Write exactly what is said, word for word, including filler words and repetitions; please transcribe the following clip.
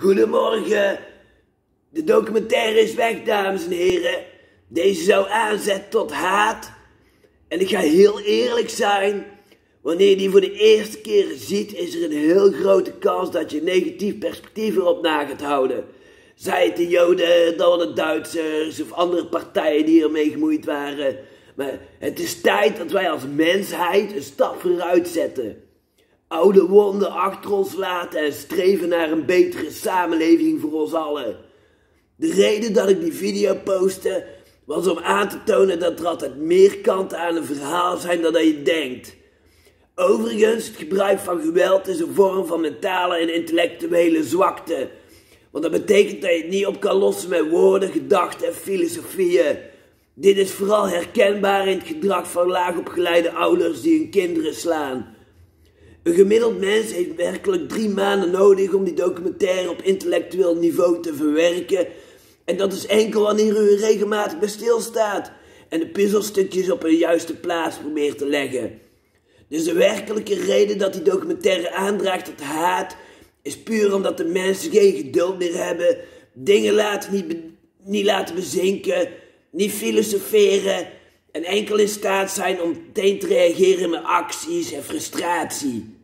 Goedemorgen. De documentaire is weg, dames en heren. Deze zou aanzetten tot haat. En ik ga heel eerlijk zijn. Wanneer je die voor de eerste keer ziet, is er een heel grote kans dat je een negatief perspectief erop na gaat houden. Zij het de Joden, dan de Duitsers of andere partijen die ermee gemoeid waren. Maar het is tijd dat wij als mensheid een stap vooruit zetten. Oude wonden achter ons laten en streven naar een betere samenleving voor ons allen. De reden dat ik die video postte was om aan te tonen dat er altijd meer kanten aan een verhaal zijn dan dat je denkt. Overigens, het gebruik van geweld is een vorm van mentale en intellectuele zwakte. Want dat betekent dat je het niet op kan lossen met woorden, gedachten en filosofieën. Dit is vooral herkenbaar in het gedrag van laagopgeleide ouders die hun kinderen slaan. Een gemiddeld mens heeft werkelijk drie maanden nodig om die documentaire op intellectueel niveau te verwerken. En dat is enkel wanneer u er regelmatig bij stilstaat en de puzzelstukjes op hun juiste plaats probeert te leggen. Dus de werkelijke reden dat die documentaire aandraagt tot haat is puur omdat de mensen geen geduld meer hebben, dingen laten niet, be- niet laten bezinken, niet filosoferen en enkel in staat zijn om meteen te reageren met acties en frustratie.